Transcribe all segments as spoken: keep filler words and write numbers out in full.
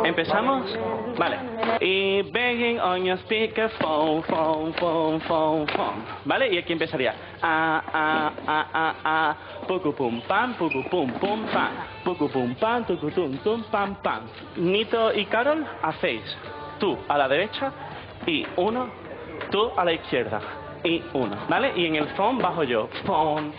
¿Empezamos? Vale. Y begging on your speaker phone, phone, phone, phone, phone. ¿Vale? Y aquí empezaría. Ah, ah, ah, ah, ah. Pucu pum pam, pucu pum pum pam. Pucu pum pam, tucu tum tum pam pam. Nito y Carol hacéis tú a la derecha y uno, tú a la izquierda y uno. ¿Vale? Y en el phone bajo yo. Phone.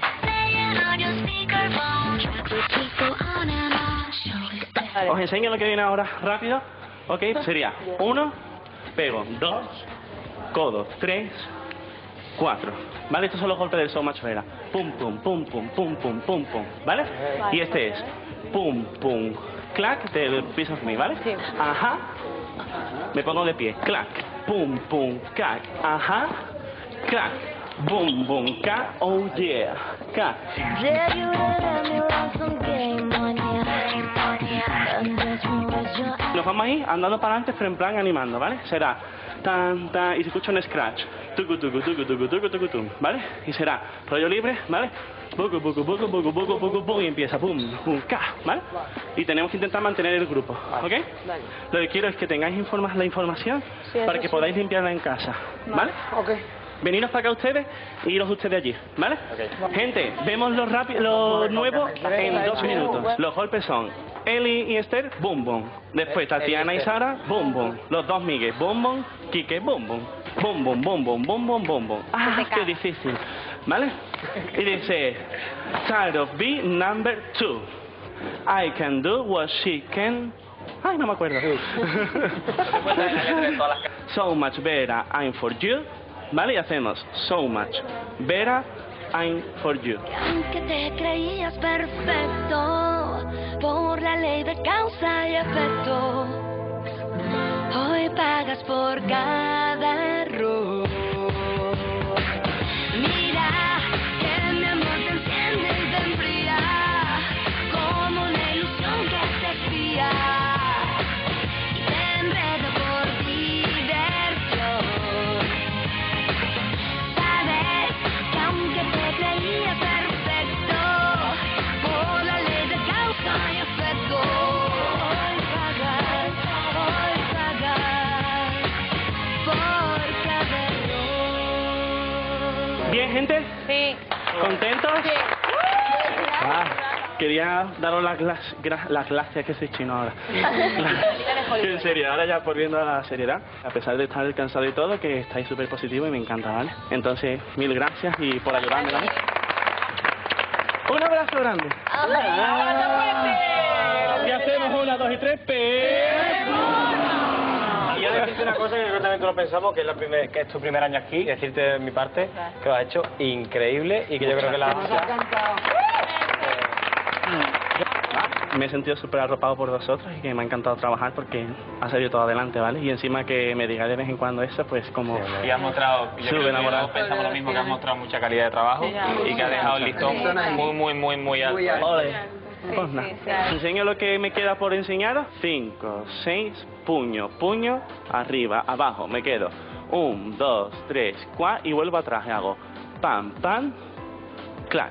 Os enseño lo que viene ahora rápido. Ok, sería uno, pego, dos, codo, tres, cuatro. ¿Vale? Estos son los golpes del So Much Better. Pum, pum, pum, pum, pum, pum, pum, pum. ¿Vale? Y este es pum, pum, clac del Piece of Me, ¿vale? Ajá. Me pongo de pie. Clac, pum, pum, clac. Ajá. Clac. Boom, boom, ca, oh yeah, ca. Nos vamos a ir andando para adelante, pero en plan animando, ¿vale? Será tan, tan, y se escucha un scratch, tucu, tucu, tucu, tucu, tucu, tucu, tum, ¿vale? Y será rollo libre, ¿vale? Bucu, bucu, bucu, bucu, bucu, bucu, bucu, y empieza, pum, pum, ca, ¿vale? Y tenemos que intentar mantener el grupo, ¿ok? Lo que quiero es que tengáis informa la información para que podáis limpiarla en casa, ¿vale? Ok. Veniros para acá ustedes y iros ustedes allí, ¿vale? Okay. Gente, vemos lo, lo nuevo en dos minutos. Los golpes son Eli y Esther, boom, boom. Después Tatiana y Sara, boom, boom. Los dos Miguel, boom, boom. Quique, boom, boom. Boom, boom, boom, boom, boom, boom, boom, boom. Ah, qué difícil, ¿vale? Y dice, side of B, number two. I can do what she can... Ay, no me acuerdo. So much better, I'm for you. ¿Vale? Y hacemos so much better, I'm for you. Aunque te creías perfecto por la ley de causa y efecto, hoy pagas por cada error. Mira que mi amor te enciende y te enfría como una ilusión que te espía y te enreda por diversión. ¿Bien, gente? Sí. ¿Contentos? Sí. Ah, quería daros las, las, las gracias, que soy chino ahora. En serio, ahora ya volviendo a la seriedad, a pesar de estar cansado y todo, que estáis súper positivos y me encanta, ¿vale? Entonces, mil gracias y por ayudarme también. Un abrazo grande. Y hacemos una, dos y tres, Y yo decirte una cosa que nosotros también lo pensamos, que es, la primer, que es tu primer año aquí, decirte de mi parte que lo has hecho increíble y que yo creo que la... Me he sentido súper arropado por vosotros y que me ha encantado trabajar porque ha salido todo adelante, ¿vale? Y encima que me diga de vez en cuando eso, pues como... Y has mostrado, yo creo que todos pensamos lo mismo, que has mostrado mucha calidad de trabajo y que has dejado el listón muy, muy, muy, muy alto. Ole. Pues nada, enseño lo que me queda por enseñaros. Cinco, seis, puño, puño, arriba, abajo, me quedo. Un, dos, tres, cuatro, y vuelvo atrás y hago pam, pam, clac.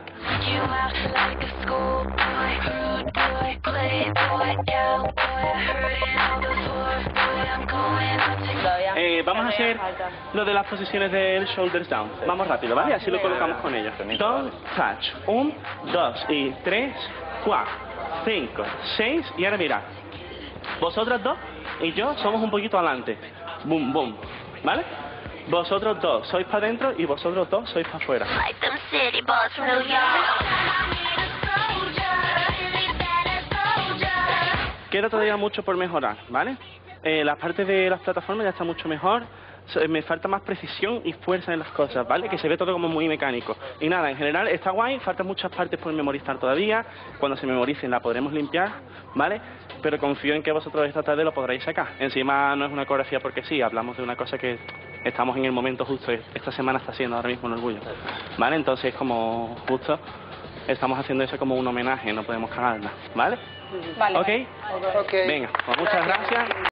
Eh, vamos a hacer lo de las posiciones del shoulders down. Vamos rápido, ¿vale? Así lo colocamos con ellos. Don't touch. Un, dos y tres, cuatro, cinco, seis. Y ahora mirad. Vosotras dos y yo somos un poquito adelante. Boom, boom. ¿Vale? Vosotros dos sois para adentro y vosotros dos sois para afuera. Queda todavía mucho por mejorar, ¿vale? Eh, la parte de las plataformas ya está mucho mejor. Me falta más precisión y fuerza en las cosas, ¿vale? Que se ve todo como muy mecánico. Y nada, en general está guay, faltan muchas partes por memorizar todavía. Cuando se memoricen la podremos limpiar, ¿vale? Pero confío en que vosotros esta tarde lo podréis sacar. Encima no es una coreografía porque sí, hablamos de una cosa que estamos en el momento justo. Esta semana está siendo ahora mismo un orgullo, ¿vale? Entonces como justo estamos haciendo eso como un homenaje, no podemos cagarla, ¿vale? Vale. ¿Ok? Okay. Venga, pues muchas gracias.